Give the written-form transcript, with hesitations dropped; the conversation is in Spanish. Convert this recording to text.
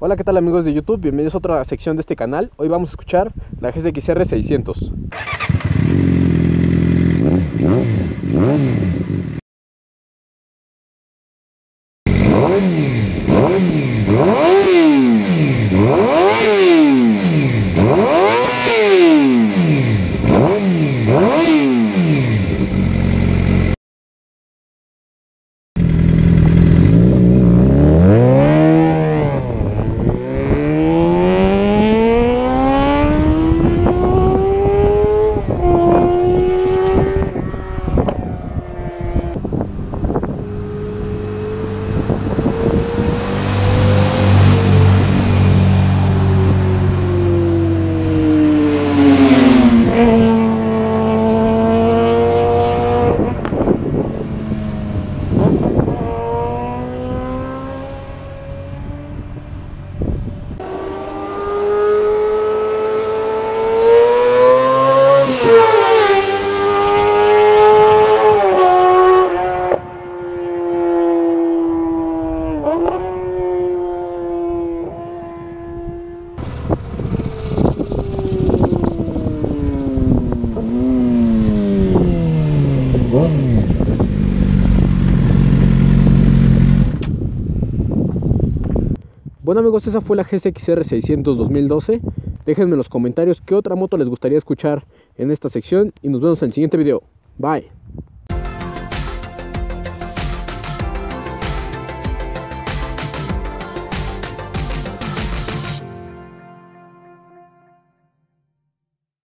Hola, ¿qué tal amigos de YouTube? Bienvenidos a otra sección de este canal. Hoy vamos a escuchar la GSX-R 600. Bueno amigos, esa fue la GSX-R 600 2012. Déjenme en los comentarios qué otra moto les gustaría escuchar en esta sección y nos vemos en el siguiente video. Bye.